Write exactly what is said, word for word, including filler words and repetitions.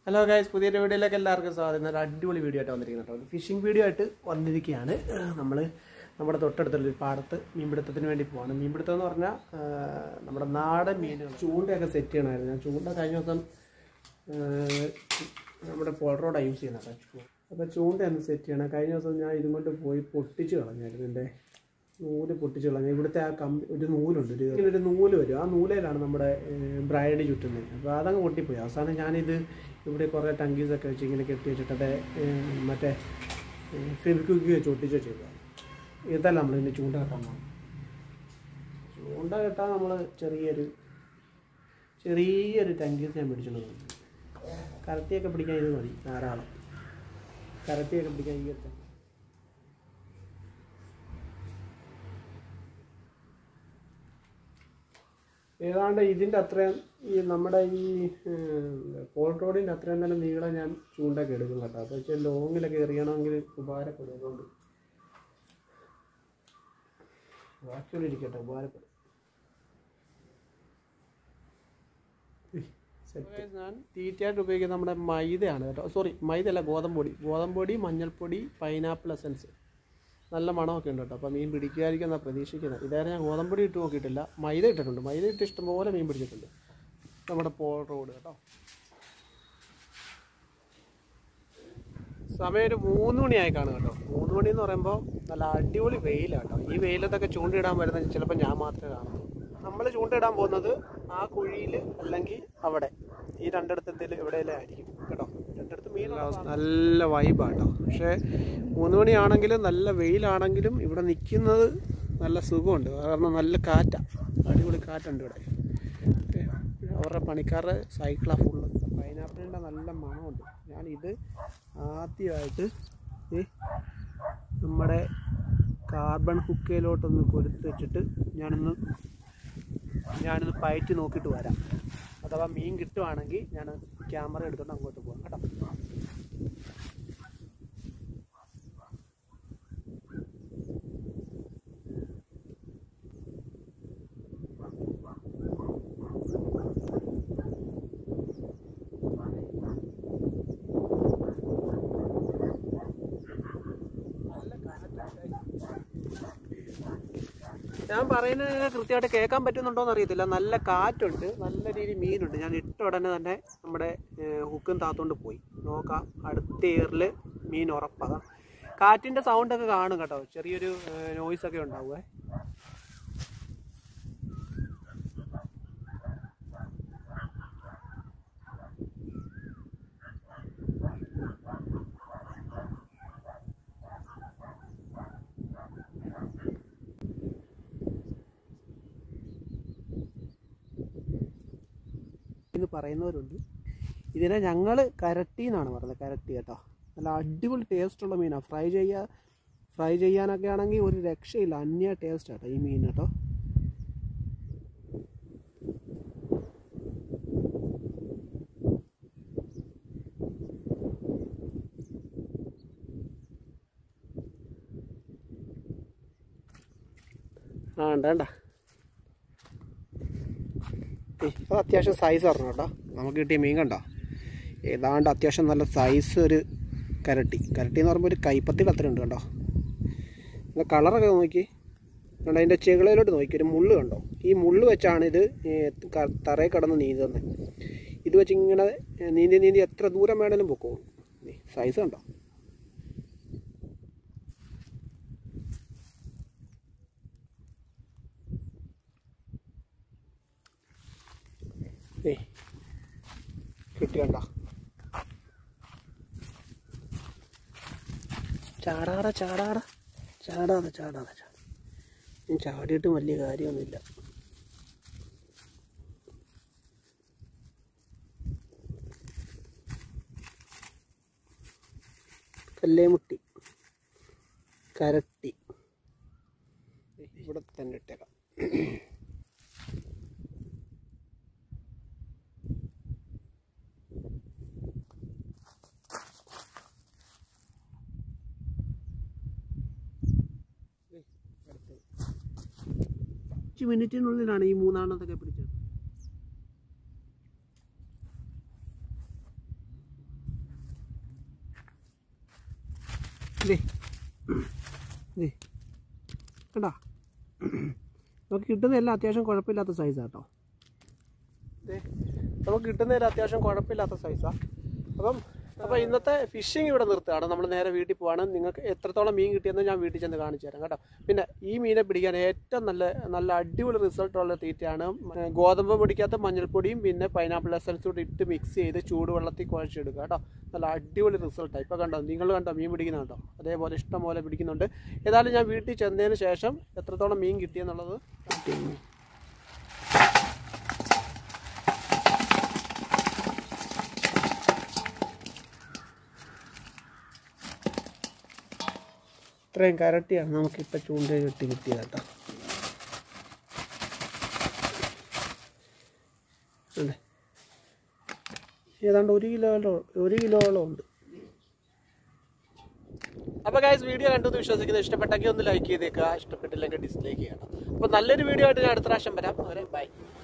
Hello guys, പുതിയൊരു വീഡിയോയിലേക്ക് എല്ലാവർക്കും സ്വാഗതം. ഒരു അടിപൊളി വീഡിയോ ആയിട്ട് വന്നിരിക്കുന്നത് കേട്ടോ. ഫിഷിംഗ് വീഡിയോ ആയിട്ട് വന്നിരിക്കുകയാണ്. നമ്മൾ നമ്മുടെ തൊട്ടടുത്തുള്ളൊരു പാടത്ത് മീൻപിടുത്തത്തിന് വേണ്ടി പോവാണ്. മീൻപിടുത്തം എന്ന് പറഞ്ഞാൽ നമ്മുടെ നാടൻ മീനുകൾ ചൂണ്ടയൊക്കെ സെറ്റ് ചെയ്യണമായിരുന്നു. ഞാൻ ചൂണ്ട കഴിഞ്ഞ ദിവസം നമ്മുടെ പോൾ റോഡാണ് യൂസ് ചെയ്യുന്നത് കേട്ടോ. അപ്പോൾ ചൂണ്ടയൊന്ന് സെറ്റ് ചെയ്യണം. കഴിഞ്ഞ ദിവസം ഞാൻ ഇതും കൊണ്ട് പോയി പൊട്ടിച്ച് കളഞ്ഞായിരുന്നു. എൻ്റെ നൂല് പൊട്ടിച്ച് കളഞ്ഞു. ഇവിടുത്തെ ആ കമ്പി ഒരു നൂലുണ്ട്, ഒരു ഒരു നൂല് വരും. ആ നൂലയിലാണ് നമ്മുടെ ബ്രൈഡ് ചുറ്റുന്നത്. അപ്പോൾ അതങ്ങ് പൊട്ടിപ്പോയി. അവസാനം ഞാനിത് ഇവിടെ കുറേ ടങ്കീസൊക്കെ വെച്ച് ഇങ്ങനെ കെട്ടി വെച്ചിട്ട് അതേ മറ്റേ ഫെവിക്വിക്ക് വെച്ച് ഒട്ടിച്ച് വെച്ചേക്കുക. ഇതല്ല നമ്മളിതിൻ്റെ ചൂണ്ട കെട്ടാൻ പോകും. ചൂണ്ട കെട്ടാൻ നമ്മൾ ചെറിയൊരു ചെറിയൊരു ടങ്കീസ് ഞാൻ പിടിച്ചിട്ടുണ്ട്. കരട്ടിയൊക്കെ പിടിക്കാൻ ഇത് മതി, ധാരാളം. കരട്ടിയൊക്കെ പിടിക്കാൻ ഈ എത്താം. ഏതാണ്ട് ഇതിൻ്റെ അത്രയും ഈ നമ്മുടെ ഈ പോൾ റോഡിൻ്റെ അത്രയും തന്നെ നീളം ഞാൻ ചൂണ്ടൊക്കെ എടുക്കും കേട്ടോ. അപ്പോൾ വെച്ചാൽ ലോങ്ങിലൊക്കെ എറിയണമെങ്കിൽ ഉപകാരപ്പെടും. അതുകൊണ്ട് ആക്ച്വലി ഇരിക്കട്ടെ, ഉപകാരപ്പെടും. സെറ്റ്. ഞാൻ തീറ്റയായിട്ട് ഉപയോഗിക്കുന്നത് നമ്മുടെ മൈദയാണ് കേട്ടോ. സോറി, മൈദ അല്ല, ഗോതമ്പൊടി. ഗോതമ്പൊടി, മഞ്ഞൾപ്പൊടി, പൈനാപ്പിൾ എസൻസ്. നല്ല മണമൊക്കെ ഉണ്ട് കേട്ടോ. അപ്പോൾ മീൻ പിടിക്കാതിരിക്കും എന്നാണ് പ്രതീക്ഷിക്കുന്നത്. ഇതേറെ ഞാൻ ഗോതമ്പൊടി ഇട്ട് നോക്കിയിട്ടില്ല, മൈദ ഇട്ടിട്ടുണ്ട്. മൈദ ഇട്ട് ഇഷ്ടംപോലെ മീൻ പിടിച്ചിട്ടുണ്ട് നമ്മുടെ പോൾ റോഡ് കേട്ടോ. സമയം ഒരു മൂന്ന് മണിയായി കാണും കേട്ടോ. മൂന്ന് മണി എന്ന് പറയുമ്പോൾ നല്ല അടിപൊളി വെയിലാണ് കേട്ടോ. ഈ വെയിലത്തൊക്കെ ചൂണ്ടയിടാൻ വരുന്നത് ചിലപ്പോൾ ഞാൻ മാത്രമേ കാണുള്ളൂ. നമ്മൾ ചൂണ്ടയിടാൻ പോകുന്നത് ആ കുഴിയിൽ അല്ലെങ്കിൽ അവിടെ, ഈ രണ്ടിടത്ത് എന്തെങ്കിലും എവിടെയെല്ലാം ആയിരിക്കും കേട്ടോ. രണ്ടിടത്ത് മീൻ നല്ല വൈബാണ് കേട്ടോ. പക്ഷേ മൂന്ന് മണിയാണെങ്കിലും നല്ല വെയിലാണെങ്കിലും ഇവിടെ നിൽക്കുന്നത് നല്ല സുഖമുണ്ട്. കാരണം നല്ല കാറ്റാണ്, അടിപൊളി കാറ്റുണ്ട് ഇവിടെ. അവരുടെ പണിക്കാരുടെ സൈക്കിളാണ് ഫുള്ള്. പൈനാപ്പിളിൻ്റെ നല്ല മണമുണ്ട്. ഞാനിത് ആദ്യമായിട്ട് ഈ നമ്മുടെ കാർബൺ ഹുക്കയിലോട്ടൊന്ന് കൊരുത്ത് വെച്ചിട്ട് ഞാനൊന്ന് ഞാനൊന്ന് പയറ്റി നോക്കിയിട്ട് വരാം. അഥവാ മീൻ കിട്ടുവാണെങ്കിൽ ഞാൻ ക്യാമറ എടുത്തുകൊണ്ട് അങ്ങോട്ട് പോകാം കേട്ടോ. ഞാൻ പറയുന്നത് കൃത്യമായിട്ട് കേൾക്കാൻ പറ്റുന്നുണ്ടോയെന്ന് അറിയത്തില്ല. നല്ല കാറ്റുണ്ട്, നല്ല രീതിയിൽ മീനുണ്ട്. ഞാൻ ഇട്ട ഉടനെ തന്നെ നമ്മുടെ ഹുക്കും താത്തോണ്ട് പോയി നോക്കാം. അടുത്ത ഇയറിൽ മീൻ ഉറപ്പാണ്. കാറ്റിൻ്റെ സൗണ്ടൊക്കെ കാണും കേട്ടോ. ചെറിയൊരു നോയ്സൊക്കെ ഉണ്ടാവുമേ. എന്ന് പറയുന്നവരുണ്ട്. ഇതിനെ ഞങ്ങൾ കരട്ടി എന്നാണ് പറയുന്നത്. കരട്ടി കേട്ടോ. നല്ല അടിപൊളി ടേസ്റ്റുള്ള മീനാണ്. ഫ്രൈ ചെയ്യുക ഫ്രൈ ചെയ്യാനൊക്കെ ആണെങ്കിൽ ഒരു രക്ഷയില്ല. അന്യ ടേസ്റ്റ് കേട്ടോ ഈ മീൻ കേട്ടോ. ആ ഉണ്ട് വേണ്ട. ഇപ്പോൾ അത്യാവശ്യം സൈസ് പറഞ്ഞു കേട്ടോ. നമുക്ക് കിട്ടിയ മീൻ കണ്ടോ, ഏതാണ്ട് അത്യാവശ്യം നല്ല സൈസ് ഒരു കരട്ടി. കരട്ടി എന്ന് പറയുമ്പോൾ ഒരു കൈപ്പത്തി കത്തിലുണ്ട് കേട്ടോ. പിന്നെ കളറൊക്കെ നോക്കി കണ്ടോ, അതിൻ്റെ ചെകിളയിലോട്ട് നോക്കി ഒരു മുള്ള് കണ്ടോ. ഈ മുള്ള് വെച്ചാണ് ഇത് തറയിൽ കിടന്ന് നീന്തുന്നത്. ഇത് വെച്ച് ഇങ്ങനെ നീന്തി നീന്തി എത്ര ദൂരം വേണേലും പൊക്കോളും. സൈസ് കണ്ടോ. ഏയ് കിട്ടിയണ്ട. ചാടാറ ചാടാറ ചാടാതെ ചാടാതെ ചാടാ. ഞാൻ ചാടിയിട്ട് വലിയ കാര്യമൊന്നുമില്ല. കല്ലേമുട്ടി, കരട്ടി ഇവിടെ തന്നെ ഇട്ടേക്കാം. അഞ്ച് മിനിറ്റിനുള്ളിലാണ് ഈ മൂന്നാണെന്നൊക്കെ പിടിച്ചത്. ഇതേ ഇതേ കണ്ടാ നമുക്ക് കിട്ടുന്നതെല്ലാം അത്യാവശ്യം കുഴപ്പമില്ലാത്ത സൈസാണ് കേട്ടോ. ഇതേ നമുക്ക് കിട്ടുന്നതെല്ലാം അത്യാവശ്യം കുഴപ്പമില്ലാത്ത സൈസാണ്. അപ്പം അപ്പോൾ ഇന്നത്തെ ഫിഷിങ് ഇവിടെ നിർത്തുകയാണ്. നമ്മൾ നേരെ വീട്ടിൽ പോവാണ്. നിങ്ങൾക്ക് എത്രത്തോളം മീൻ കിട്ടിയെന്ന് ഞാൻ വീട്ടിൽ ചെന്ന് കാണിച്ചു തരാം കേട്ടോ. പിന്നെ ഈ മീനെ പിടിക്കാൻ ഏറ്റവും നല്ല നല്ല അടിപൊളി റിസൾട്ടുള്ള തീറ്റയാണ്. ഗോതമ്പ് പൊടിക്കകത്ത് മഞ്ഞൾപ്പൊടിയും പിന്നെ പൈനാപ്പിൾ എസൻസ് കൂടി ഇട്ട് മിക്സ് ചെയ്ത് ചൂടുവെള്ളത്തിൽ കുഴച്ചെടുക്കുക കേട്ടോ. നല്ല അടിപൊളി റിസൾട്ടാണ്. ഇപ്പോൾ കണ്ടോ, നിങ്ങൾ കണ്ടോ മീൻ പിടിക്കുന്ന കേട്ടോ, അതേപോലെ ഇഷ്ടം പോലെ പിടിക്കുന്നുണ്ട്. ഏതായാലും ഞാൻ വീട്ടിൽ ചെന്നതിന് ശേഷം എത്രത്തോളം മീൻ കിട്ടിയെന്നുള്ളത് കിട്ടിയിരുന്നു. ഇത്രയും കരട്ടിയാണ് നമുക്കിപ്പോൾ ചൂണ്ട കിട്ടി കിട്ടിയത് കേട്ടോ. അല്ലേ, ഏതാണ്ട് ഒരു കിലോയോളം ഒരു കിലോയോളം ഉണ്ട്. അപ്പോൾ ഗൈസ്, വീഡിയോ കണ്ടെന്ന് വിശ്വസിക്കുന്നത് ഇഷ്ടപ്പെട്ടെങ്കിൽ ഒന്ന് ലൈക്ക് ചെയ്തേക്കുക, ഇഷ്ടപ്പെട്ടില്ലെങ്കിൽ ഡിസ്ലൈക്ക് ചെയ്യണം. അപ്പോൾ നല്ലൊരു വീഡിയോ ആയിട്ട് ഞാൻ അടുത്ത പ്രാവശ്യം വരാം. അവരെ ബൈ.